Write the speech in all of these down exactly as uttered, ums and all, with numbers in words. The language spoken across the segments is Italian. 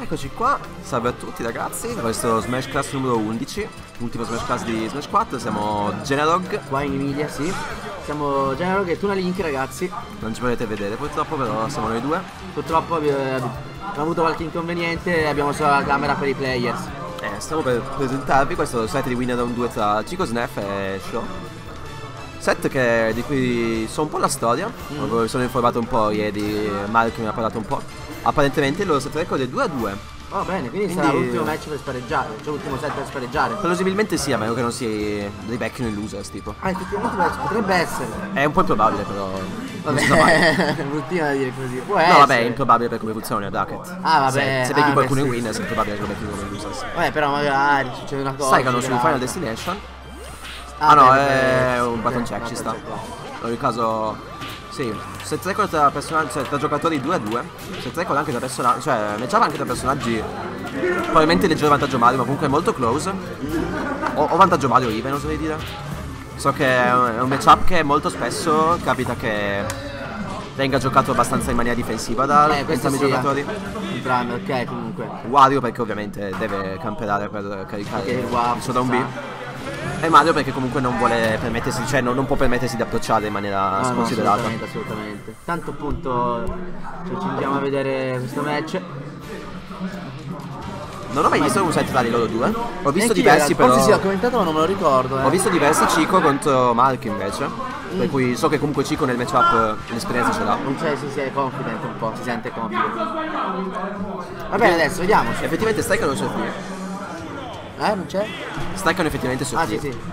Eccoci qua, salve a tutti ragazzi, questo Smash Class numero undici, ultimo Smash Class di Smash quattro, siamo Generog. Qua in Emilia, sì. Siamo Generog e Tuna Link ragazzi. Non ci potete vedere purtroppo, però siamo noi due. Purtroppo abbiamo avuto qualche inconveniente e abbiamo solo la camera per i players. Eh, stiamo per presentarvi questo set di Winner Round due tra Chico Snef e Show. Set che, di cui so un po' la storia, mm. sono informato un po' ieri, Mark mi ha parlato un po'. Apparentemente il loro set record è due a due. Oh bene, quindi, quindi sarà l'ultimo match per spareggiare, cioè l'ultimo set per spareggiare. Plausibilmente sì, a meno che non si ribecchino in losers tipo. Ah, effettivamente potrebbe essere. È un po' improbabile però. Vabbè, bruttina da dire così. Può no essere. vabbè, è improbabile per come funziona il bracket. Ah vabbè. Se, se becchi ah, qualcuno beh, in sì. winners è improbabile che lo becchi come losers. Vabbè, però magari succede una cosa. Sai che hanno su Final Destination. Ah, ah no, beh, è beh, un sì, button sì, check, ci sta. check. In ogni caso, sì, set record tra personaggi, cioè tra giocatori due a due. Set record anche tra personaggi, cioè matchup anche tra personaggi. Probabilmente leggero vantaggio Mario, ma comunque è molto close. O, o vantaggio Mario even, oserei dire. So che è un, è un matchup che molto spesso capita che venga giocato abbastanza in maniera difensiva da eh, entrambi i sì, giocatori. Entrambi, ok, comunque. Wario perché ovviamente deve camperare per caricare il, il suo down B. E Mario perché comunque non vuole permettersi, cioè non, non può permettersi di approcciare in maniera no, sconsiderata. No, assolutamente, assolutamente. Tanto appunto cioè, ci andiamo a vedere questo match. Non ho mai visto un set tra di loro due. Ho visto Anch'io, diversi però. Forse sì, ho commentato ma non me lo ricordo. Eh. Ho visto diversi Chico contro Mark invece. Mm. Per cui so che comunque Chico nel matchup l'esperienza ce l'ha. Non c'è, si, si è confident un po', si sente confident. Va bene, adesso vediamo. Effettivamente staccano su F. Eh, non c'è? Staccano effettivamente su F. Ah sì sì.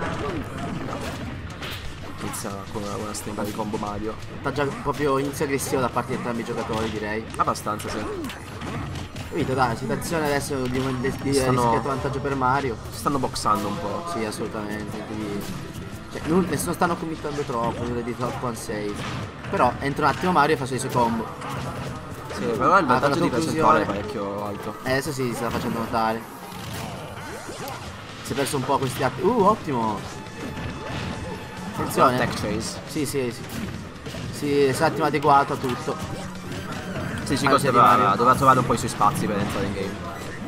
Inizia con una buona stringa di combo Mario. Sta già proprio inizio aggressivo da parte di entrambi i giocatori, direi. Abbastanza, sì. Capito, dai, la situazione adesso di un stanno... vantaggio per Mario. Si stanno boxando un po'. Sì, assolutamente. Quindi... Cioè, non, nessuno stanno committando troppo, direi di top one save. Però entra un attimo Mario e fa i suoi combo. Sì, però il vantaggio ah, di percentuale è parecchio alto. Eh, adesso sì, si sta facendo notare. Si è perso un po' questi atti. Uh, ottimo! Attenzione. Tech chase. Sì, sì, sì. Sì, si è un attimo adeguato a tutto. Sì, Chico doveva, doveva trovare un po' i suoi spazi per entrare in game.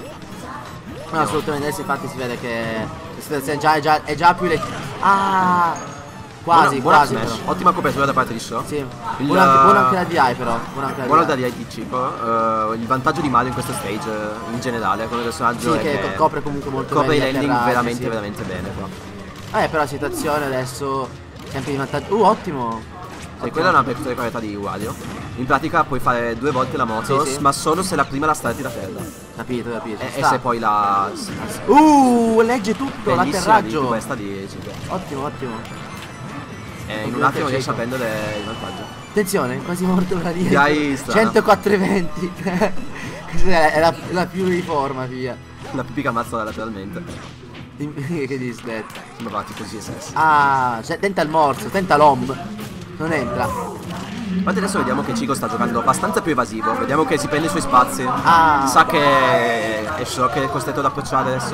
No, no. Assolutamente, adesso infatti si vede che la situazione già è già, è già più le... Ah! Quasi, buona, quasi. Buona smash. Ottima copertura da parte di Show. Sì. Il, buona, anche, buona anche la D I però. Buona anche la buona da D I di Chico. Uh, il vantaggio di Mario in questo stage uh, in generale come personaggio sì, è che, che copre comunque molto copre bene i landing atterraggi, veramente sì. veramente bene qua. Eh però la situazione adesso sempre di vantaggio. Uh, ottimo. Sì, quella è una peculiarità di Wario. In pratica puoi fare due volte la moto, sì, sì. ma solo se la prima la starti da terra. Capito, capito. E, e se poi la... Uh, legge tutto, l'atterraggio. Di questa di Chico. Ottimo, ottimo. E in un attimo riesce a prendere il vantaggio. Attenzione, quasi morto per la via. centoquattro e venti. Questa è la, la più di forma, via. La più pica mazzola lateralmente. Che disdetto. Sembra tipo C S S. Ah, cioè, tenta il morso, tenta l'omb. Non entra. Infatti adesso vediamo che Chico sta giocando abbastanza più evasivo. Vediamo che si prende i suoi spazi. Ah. Sa che è Show che è costretto ad approcciare adesso.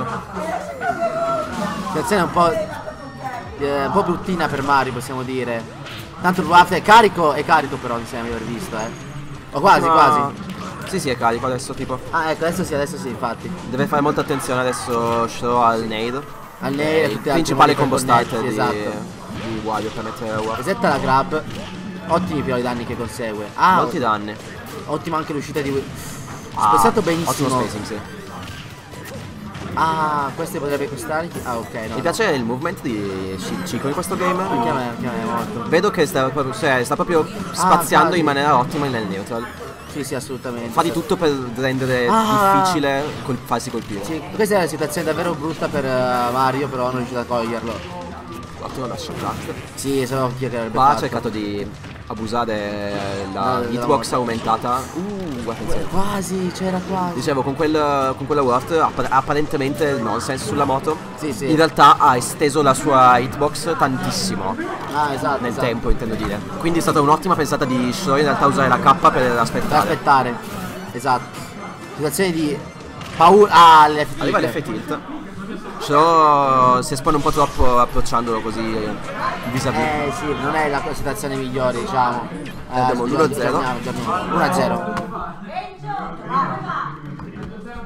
La situazione è un po'. Eh, un po' bruttina per Mario, possiamo dire. Tanto il Waff è carico, è carico però mi sembra di aver visto, eh. O quasi, Ma... quasi. Sì, sì, è carico adesso tipo. Ah, ecco, adesso sì, adesso sì, infatti. Deve fare molta attenzione adesso Show al nade. Al nade, il principale combo starter di, esatto. di Wario per mettere la Wario. Resetta la grab. Ottimi però i danni che consegue. Ah, molti danni. Ottima anche l'uscita di... Ah, Spezzato benissimo. Ottimo spacing, sì. Ah, questo potrebbe costare. Ah, ok, no. Mi piace il movement di Chico in questo game. Anche a me, anche a me molto. Vedo che sta proprio, cioè, sta proprio spaziando ah, in maniera ottima nel neutral. Sì, sì, assolutamente. Fa di tutto per rendere ah. difficile col farsi colpire. Sì, questa è una situazione davvero brutta per uh, Mario, però non è riuscito a coglierlo. Ottimo dash attack. Sì, so chi che qua ha cercato di abusare la no, hitbox aumentata. Uh, attenzione. Quasi, c'era quasi. Dicevo, con, quel, con quella Wart app apparentemente nonsense sulla moto. Sì, sì. In realtà ha esteso la sua hitbox tantissimo. Ah, esatto. Nel esatto. tempo, intendo dire. Quindi è stata un'ottima pensata di Show in realtà usare la K per aspettare. Per aspettare. Esatto. Situazione di paura. Ah, l'F tilt. Arriva l'F tilt. Show si espone un po' troppo approcciandolo così vis-à-vis. Eh sì, non è la situazione migliore, diciamo. Andiamo eh, uno a zero. uno a zero.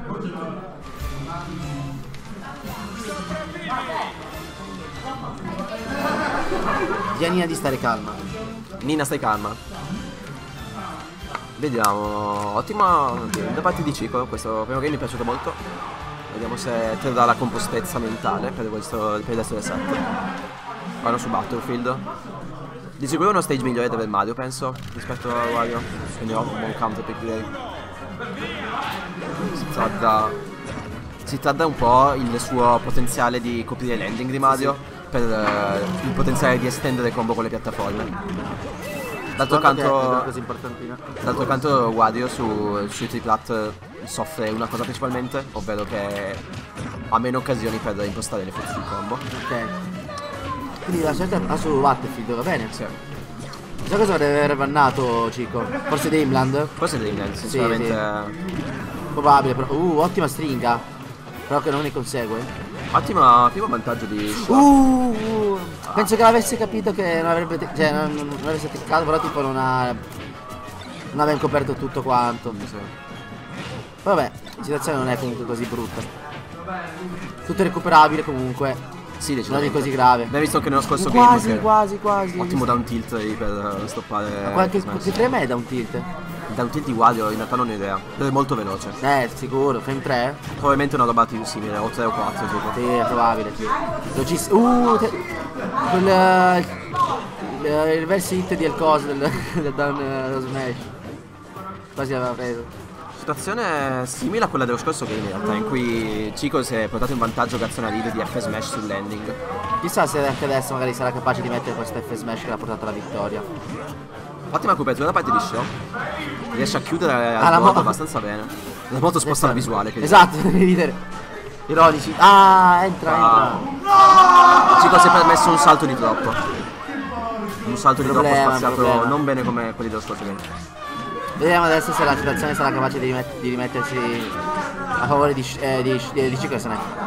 Di Nina di stare calma. Nina, stai calma. Vediamo. Ottima da parte di Chico. Questo primo game mi è piaciuto molto. Vediamo se te dà la compostezza mentale per questo per essere sette. Vanno su Battlefield. Di sicuro è uno stage migliore del Mario, penso, rispetto a Wario. Quindi ho un buon counter pick direi. Si tratta. Si tratta un po' il suo potenziale di coprire l'ending di Mario, sì, per uh, il potenziale di estendere il combo con le piattaforme. D'altro canto, d'altro canto Wario su, sui triplat soffre una cosa principalmente, ovvero che ha meno occasioni per impostare l'effetto sul combo. Ok. Quindi la scelta va su Battlefield, va bene? Sì. Chissà cosa deve aver bannato, Chico. Forse Dreamland? Forse Dreamland, sinceramente. Sì, sì. Probabile, però. Uh, ottima stringa. Però che non ne consegue. Ottima, primo vantaggio di Shua. Uh, ah. Penso che l'avesse capito che non avrebbe, cioè non, non avesse teccato, però tipo non ha, non aveva coperto tutto quanto. Sì. Vabbè, la situazione non è comunque così brutta. Tutto recuperabile comunque. Sì, non è così grave. Abbiamo visto anche nello scorso uh, game. Quasi, quasi, quasi. Ottimo down tilt lì per stoppare. Ma qualche, che frame è down tilt? Il down tilt di Wario in realtà non ho idea. Però è molto veloce. Eh, sicuro. Frame tre? Probabilmente una roba più simile, o tre o quattro tipo. Sì, è probabile, sì. Velocissimo. Uh, te... quel il, il reverse hit di Elcos del, del down uh, smash. Quasi l'aveva preso. Situazione simile a quella dello scorso game in realtà, in cui Chico si è portato in vantaggio grazie a una lead di F smash sul landing. Chissà se anche adesso magari sarà capace di mettere questo F smash che l'ha portato alla vittoria. Ottima copertura da parte di Show. Riesce a chiudere al ah, moto abbastanza bene. La moto sposta la visuale che esatto, devi ridere. Ironici. Ah, entra, ah. entra. Chico si è permesso un salto di troppo. Un salto problema, di troppo spaziato problema. non bene come quelli dello scorso game. Vediamo adesso se la situazione sarà capace di, rimet di rimettersi a favore di, eh, di, di, di Chico.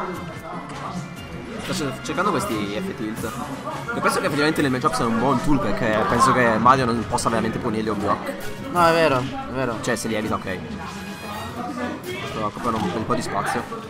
Sto cercando questi F-tilt. Io penso che effettivamente nel matchup sia un buon tool, perché penso che Mario non possa veramente punirli un block. No, è vero, è vero. Cioè se li evita, ok. Questo occupano un, un po' di spazio.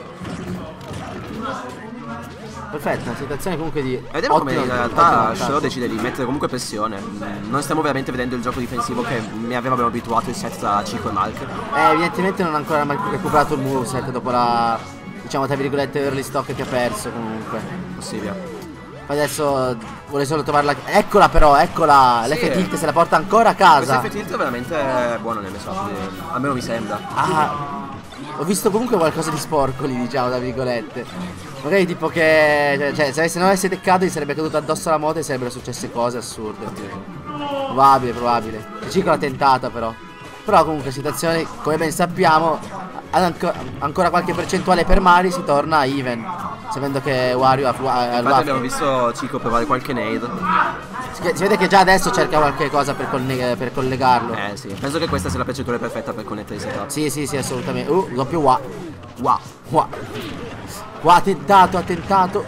Perfetto, una situazione comunque di. Vediamo come in realtà Shaw decide di mettere comunque pressione. Non stiamo veramente vedendo il gioco difensivo che mi avevamo abituato il set tra Chico e Malk. Eh, evidentemente non ha ancora recuperato il moveset dopo la, diciamo tra virgolette, early stock che ha perso comunque. Possibile. Adesso vuole solo trovarla. Eccola però, eccola. Sì. L'F tilt se la porta ancora a casa. Questo F tilt è veramente buono nelle shot, almeno mi sembra. Ah. Ho visto comunque qualcosa di sporco lì, diciamo, tra virgolette. Magari tipo che, cioè, se, se non avesse teccato gli sarebbe caduto addosso alla moto e sarebbero successe cose assurde. Probabile, probabile. Chico l'ha tentata però. Però comunque situazione, come ben sappiamo, anco, ancora qualche percentuale per Mario, si torna a even. Sapendo che Wario ha, ha infatti abbiamo visto Chico provare qualche nade. Si, si vede che già adesso cerca qualche cosa per, per collegarlo. Eh sì, penso che questa sia la percentuale perfetta per connettere i setup. Sì, sì, sì, assolutamente. Uh, doppio wa. Wa, wa. Wa, ha tentato, ha tentato.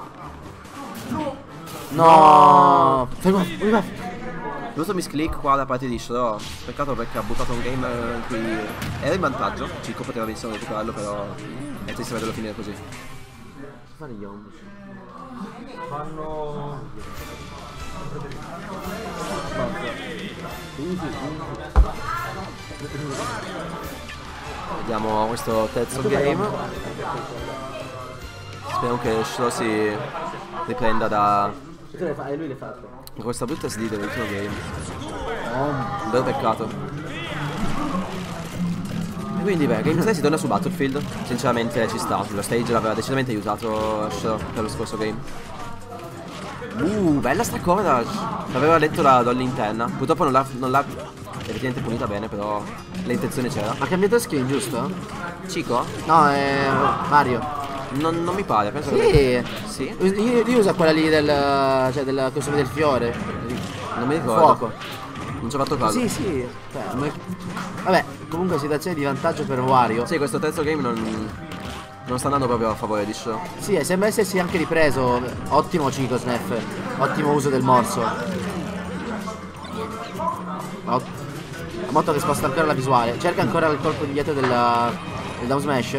No. No. Giusto misclick qua da parte di Shaw. Peccato perché ha buttato un game in cui era in vantaggio. Chico poteva benissimo recuperarlo, però è triste vederlo finire così. Fanno gli ombi. Fanno. Vediamo questo terzo game. Speriamo che Shaw si riprenda da lui le fatto. questa brutta S D dell'ultimo game. Un bel peccato. E quindi beh, game tre si torna su Battlefield. Sinceramente ci sta. Lo stage l'aveva decisamente aiutato Shaw per lo scorso game. Uh, bella sta coverage. L'aveva letto la Dolly interna. Purtroppo non l'ha effettivamente punita bene, però l'intenzione c'era. Ha cambiato skin, giusto? Chico? No, è Mario. Non, non mi pare, penso sì. che. Sì. Io, io uso quella lì del. Cioè del costume del fiore. Non mi ricordo. Fuoco. Non ci ho fatto caso. Sì, sì. Cioè, vabbè, comunque situazione di vantaggio per Wario. Sì, questo terzo game non. Non sta andando proprio a favore di Shaw. Sì, sembra essersi anche ripreso. Ottimo Chico Snef. Ottimo uso del morso. Ot La moto che sposta ancora la visuale. Cerca ancora il colpo di dietro della, del down smash.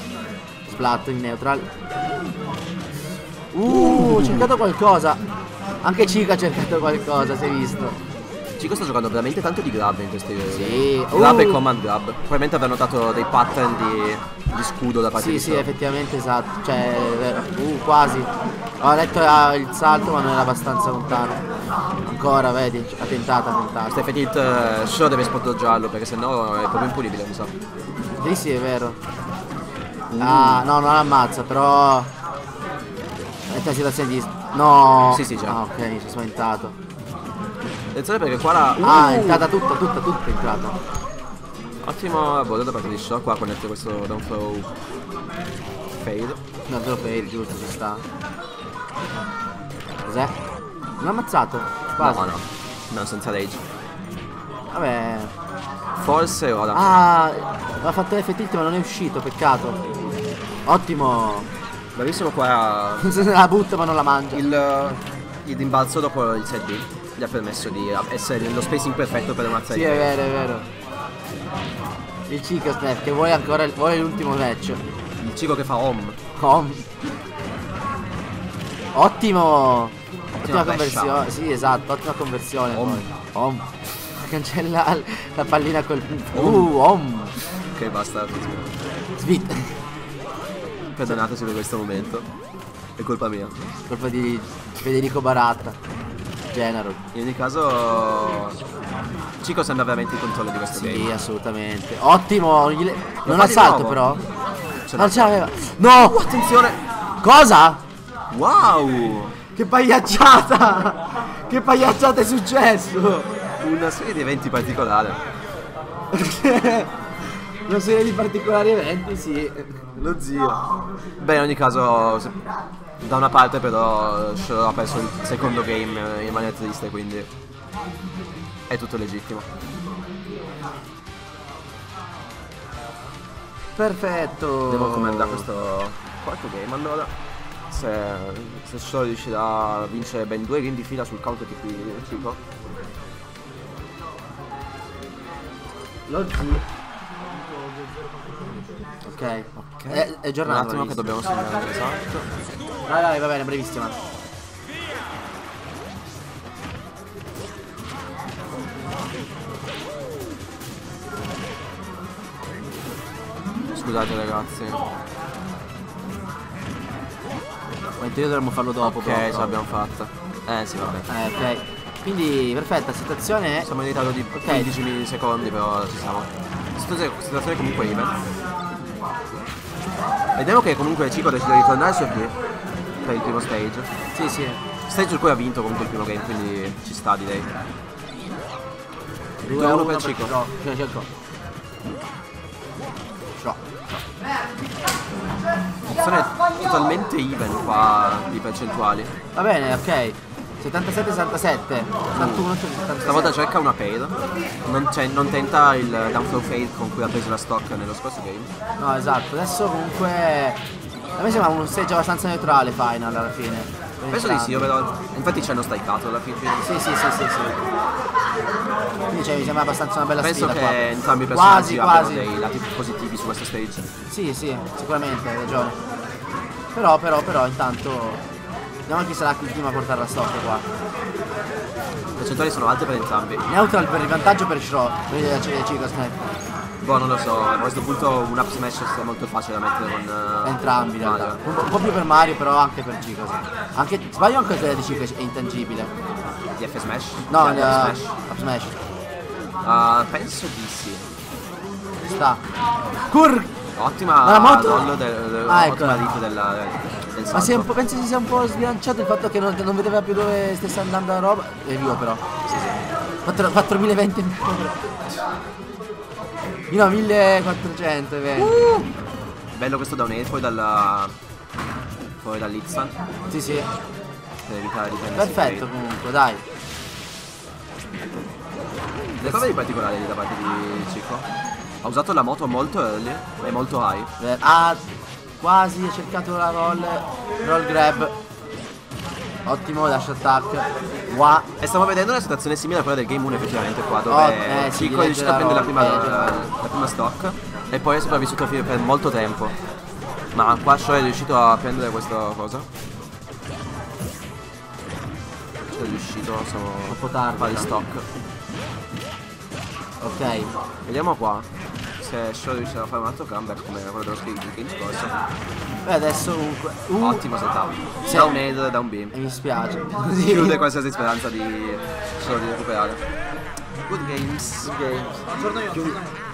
Splat in neutral. Uh, ho cercato qualcosa. Anche Chico ha cercato qualcosa, si è visto. Chico sta giocando veramente tanto di grab in questi Sì. grab Uh. e command grab. Probabilmente avrà notato dei pattern di, di scudo da parte Sì, di sì, Shaw. effettivamente esatto. Cioè, è vero. Uh, quasi. Ho letto ah, il salto, ma non era abbastanza lontano. Ancora, vedi? Ha tentato, ha tentato. Stefan Tilt uh, Shaw deve spot giallo perché sennò è proprio impunibile, mi sa. Sì, sì, è vero. Ah, no, non ammazza, però. È una situazione di. No! Sì, sì, già. Ah, ok, mi sono spaventato. Attenzione perché qua la... Uh! Ah, è entrata tutta, tutta, tutta è entrata. Ottimo bolla da parte di Shaw. Qua connette questo down throw fade. No, te lo fail, giusto, ci sta. Cos'è? Non ha ammazzato? Quasi. No, no. No, senza rage. Vabbè. Forse ora. Ah, ha fatto F tilt ma non è uscito, peccato. Ottimo. Bravissimo qua. La butta ma non la mangia. Il, il rimbalzo dopo il set B gli ha permesso di essere nello spacing perfetto per una Sì, è vero, è vero. Il Chico Snap che vuole ancora vuole l'ultimo match. Il Chico che fa home. Home. Ottimo. Ottima flash conversione. out. Sì, esatto, ottima conversione. Home. Poi. Home. Cancella la pallina col. Uh, home. Ok, basta. Svit. Perdonateci per questo momento. È colpa mia. Colpa di Federico Baratta. Genero. In ogni caso Chico sembra veramente in controllo di questo Sì, game. assolutamente. Ottimo. Non, gli... non fa ha di salto nuovo. però. Ce Non l'ha. ce l'aveva. No! Attenzione. Cosa? Wow. Che pagliacciata! Che pagliacciata è successo? Una serie di eventi particolari. Una serie di particolari eventi, sì. Lo zio. Beh, in ogni caso se- da una parte però Shaw ha perso il secondo game in maniera triste, quindi è tutto legittimo. Perfetto. Devo comandare questo quarto game allora. Se, se Shaw riuscirà a vincere ben due game di fila sul counter di qui di Chico. Lo zio. Ok. Ok. È, è giornata. Un attimo che dobbiamo segnare, esatto. Vai, vai, va bene, brevissima. Scusate ragazzi. Ma in teoria dovremmo farlo dopo. Ok, però, ce però. l'abbiamo fatta. Eh sì, vabbè. Eh, ok. Quindi, perfetta, situazione è. Siamo in ritardo di Ok. quindici millisecondi, però ci siamo. Situazione, situazione comunque even. Vediamo che comunque Chico decide di ritornare su B per il primo stage. Sì, sì. Stage sul cui ha vinto comunque il primo game, quindi ci sta direi. due a a uno uno per Chico. No, c'è Chico. No. Situazione totalmente even qua di percentuali. Va bene, ok. settantasette sessantasette. settantuno settantasette. Stavolta cerca una pair. Non, c'è- non tenta il down throw fade con cui ha preso la stock nello scorso game. No, esatto. Adesso comunque a me sembra un stage abbastanza neutrale final alla fine. Penso di sì, io vedo. Infatti ci hanno staccato alla fine. Sì, sì, sì, sì, sì. Quindi cioè, mi sembra abbastanza una bella Penso sfida che qua. entrambi i personaggi Quasi, abbiano quasi. dei lati positivi su questo stage. Sì, sì, sicuramente, hai ragione. Però, però, però, intanto vediamo chi sarà il primo a portare la stock qua. Le percentuali sono alte per entrambi. Neutral per il vantaggio per Shro. Vedi Chico Snap. Boh, non lo so, a questo punto un up smash è molto facile da mettere con uh, Entrambi in realtà. Mario. Un po', un po' più per Mario, però anche per Chico. Sì. Anche. Sbaglio anche quella di Chico è intangibile. Di F smash? No, Di il up smash? up smash. Uh, penso di sì. Ci sta. Kur! Ottima Ma la moto? rollo del, del, Ah, ottima eccola. hit della, del salto. Ma si è un po', penso si sia un po' sbilanciato il fatto che non, non vedeva più dove stesse andando la roba. È vivo però. Sì, sì. quattromilaventi. No, millequattrocento è vero. Uh! Bello questo down air poi dalla. Poi dall'Itzan. Sì, sì. Per evitare di prendersi Perfetto il comunque, dai. Le cose di particolare lì da parte di Chico. Ha usato la moto molto early e molto high. Eh, Ha quasi cercato la roll. Roll grab. Ottimo dash attack. Wow. E stiamo vedendo una situazione simile a quella del game uno effettivamente qua, dove Oh, eh, sì, Chico è di riuscito a prendere la prima, leggere la la, roll, la prima stock e poi è sopravvissuto fi- per molto tempo. Ma qua Shaw è riuscito a prendere questa cosa. essere riuscito, siamo Troppo tardi, fuori dai. stock. Ok. Vediamo qua se Shaw riuscirà a fare un altro comeback come quello dello skate del game scorso. Beh, adesso comunque. Uh, Ottimo setup. Sì. Da un nade e da un beam. E mi spiace. Chiude qualsiasi speranza di Shaw di recuperare. Good games. Games. Buongiorno io.